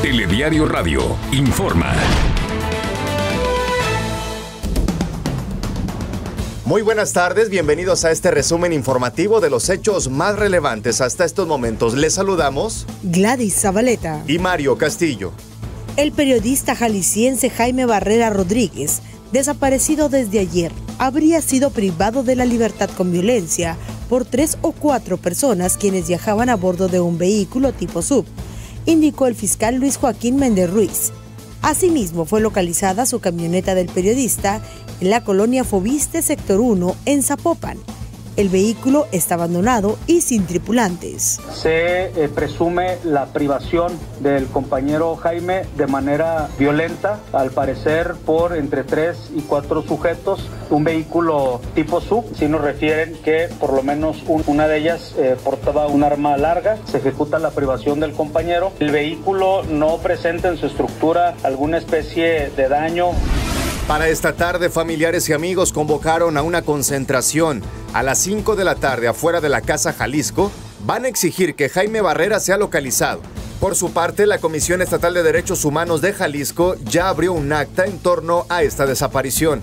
Telediario Radio informa. Muy buenas tardes, bienvenidos a este resumen informativo de los hechos más relevantes hasta estos momentos. Les saludamos Gladys Zabaleta y Mario Castillo. El periodista jalisciense Jaime Barrera Rodríguez, desaparecido desde ayer, habría sido privado de la libertad con violencia por 3 o 4 personas quienes viajaban a bordo de un vehículo tipo SUV, indicó el fiscal Luis Joaquín Méndez Ruiz. Asimismo, fue localizada su camioneta del periodista en la colonia Fobiste, sector 1, en Zapopan. El vehículo está abandonado y sin tripulantes. Se presume la privación del compañero Jaime de manera violenta, al parecer por entre 3 y 4 sujetos, un vehículo tipo SUV. Si nos refieren que por lo menos una de ellas portaba un arma larga. Se ejecuta la privación del compañero. El vehículo no presenta en su estructura alguna especie de daño. Para esta tarde, familiares y amigos convocaron a una concentración a las 5 de la tarde afuera de la Casa Jalisco. Van a exigir que Jaime Barrera sea localizado. Por su parte, la Comisión Estatal de Derechos Humanos de Jalisco ya abrió un acta en torno a esta desaparición.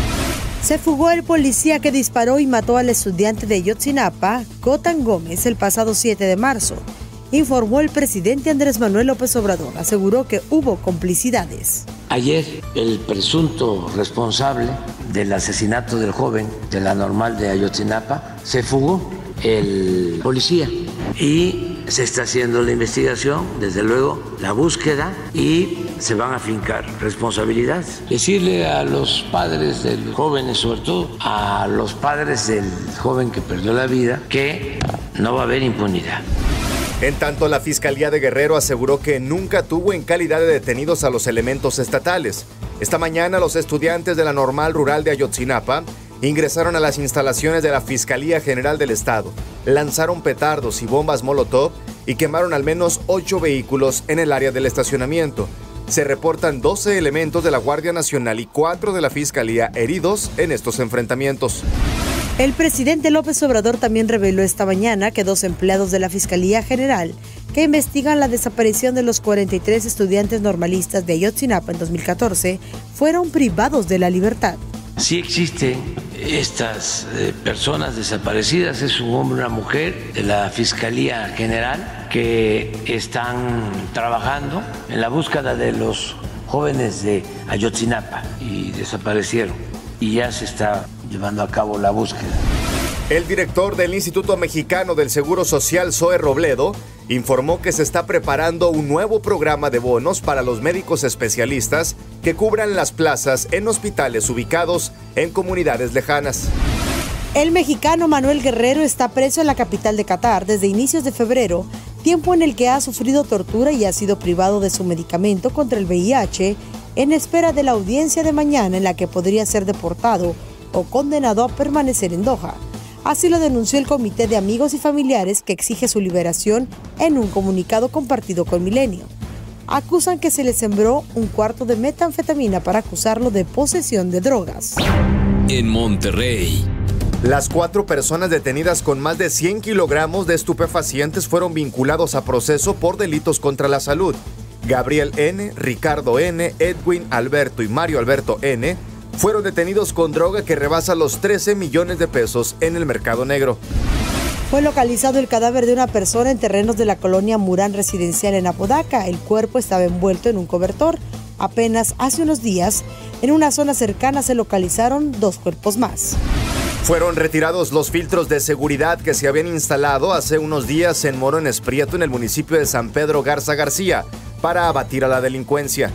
Se fugó el policía que disparó y mató al estudiante de Ayotzinapa, Cotán Gómez, el pasado 7 de marzo. Informó el presidente Andrés Manuel López Obrador. Aseguró que hubo complicidades. Ayer, el presunto responsable del asesinato del joven de la Normal de Ayotzinapa se fugó, el policía, y se está haciendo la investigación, desde luego la búsqueda, y se van a fincar responsabilidades. Decirle a los padres de los jóvenes, sobre todo a los padres del joven que perdió la vida, que no va a haber impunidad. En tanto, la Fiscalía de Guerrero aseguró que nunca tuvo en calidad de detenidos a los elementos estatales. Esta mañana, los estudiantes de la Normal Rural de Ayotzinapa ingresaron a las instalaciones de la Fiscalía General del Estado, lanzaron petardos y bombas Molotov y quemaron al menos 8 vehículos en el área del estacionamiento. Se reportan 12 elementos de la Guardia Nacional y 4 de la Fiscalía heridos en estos enfrentamientos. El presidente López Obrador también reveló esta mañana que 2 empleados de la Fiscalía General que investigan la desaparición de los 43 estudiantes normalistas de Ayotzinapa en 2014 fueron privados de la libertad. Sí existen estas personas desaparecidas, es un hombre y una mujer de la Fiscalía General que están trabajando en la búsqueda de los jóvenes de Ayotzinapa y desaparecieron, y ya se está llevando a cabo la búsqueda. El director del Instituto Mexicano del Seguro Social, Zoe Robledo, informó que se está preparando un nuevo programa de bonos para los médicos especialistas que cubran las plazas en hospitales ubicados en comunidades lejanas. El mexicano Manuel Guerrero está preso en la capital de Qatar desde inicios de febrero, tiempo en el que ha sufrido tortura y ha sido privado de su medicamento contra el VIH, en espera de la audiencia de mañana en la que podría ser deportado o condenado a permanecer en Doha. Así lo denunció el Comité de Amigos y Familiares, que exige su liberación en un comunicado compartido con Milenio. Acusan que se le sembró un cuarto de metanfetamina para acusarlo de posesión de drogas. En Monterrey, las 4 personas detenidas con más de 100 kilogramos de estupefacientes fueron vinculados a proceso por delitos contra la salud. Gabriel N., Ricardo N., Edwin Alberto y Mario Alberto N. fueron detenidos con droga que rebasa los 13 millones de pesos en el mercado negro. Fue localizado el cadáver de una persona en terrenos de la colonia Murán Residencial en Apodaca. El cuerpo estaba envuelto en un cobertor. Apenas hace unos días, en una zona cercana se localizaron 2 cuerpos más. Fueron retirados los filtros de seguridad que se habían instalado hace unos días en Morones Prieto, en el municipio de San Pedro Garza García, para abatir a la delincuencia.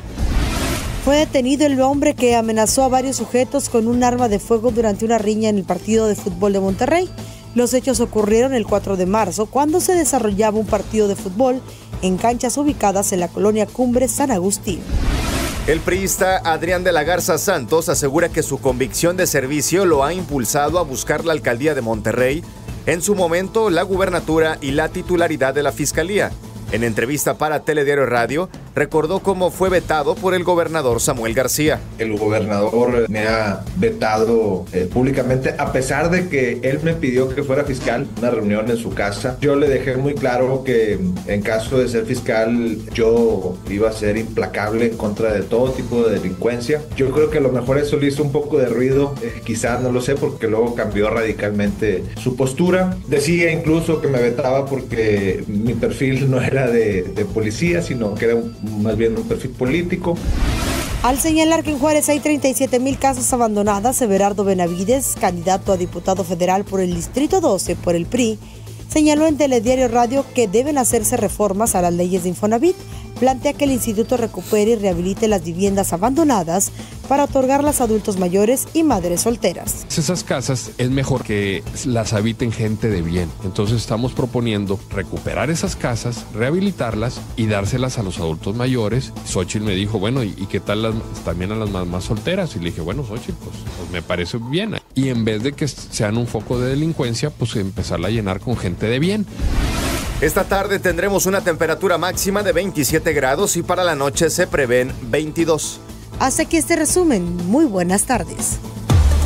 Fue detenido el hombre que amenazó a varios sujetos con un arma de fuego durante una riña en el partido de fútbol de Monterrey. Los hechos ocurrieron el 4 de marzo, cuando se desarrollaba un partido de fútbol en canchas ubicadas en la colonia Cumbre San Agustín. El priista Adrián de la Garza Santos asegura que su convicción de servicio lo ha impulsado a buscar la alcaldía de Monterrey, en su momento la gubernatura y la titularidad de la fiscalía. En entrevista para Telediario Radio, recordó cómo fue vetado por el gobernador Samuel García. El gobernador me ha vetado públicamente, a pesar de que él me pidió que fuera fiscal, una reunión en su casa. Yo le dejé muy claro que en caso de ser fiscal yo iba a ser implacable en contra de todo tipo de delincuencia. Yo creo que a lo mejor eso le hizo un poco de ruido, quizás, no lo sé, porque luego cambió radicalmente su postura. Decía incluso que me vetaba porque mi perfil no era de policía, sino que era más bien un perfil político. Al señalar que en Juárez hay 37,000 casas abandonadas, Everardo Benavides, candidato a diputado federal por el Distrito 12 por el PRI, señaló en Telediario Radio que deben hacerse reformas a las leyes de Infonavit. Plantea que el instituto recupere y rehabilite las viviendas abandonadas para otorgarlas a adultos mayores y madres solteras. Esas casas es mejor que las habiten gente de bien. Entonces estamos proponiendo recuperar esas casas, rehabilitarlas y dárselas a los adultos mayores. Xochitl me dijo, bueno, ¿y qué tal también a las mamás solteras? Y le dije, bueno, Xochitl, pues me parece bien. Y en vez de que sean un foco de delincuencia, pues empezarla a llenar con gente de bien. Esta tarde tendremos una temperatura máxima de 27 grados y para la noche se prevén 22. Hasta aquí este resumen. Muy buenas tardes.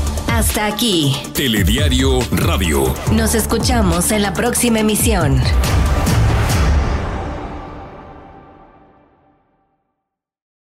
Hasta aquí. Telediario Radio. Nos escuchamos en la próxima emisión.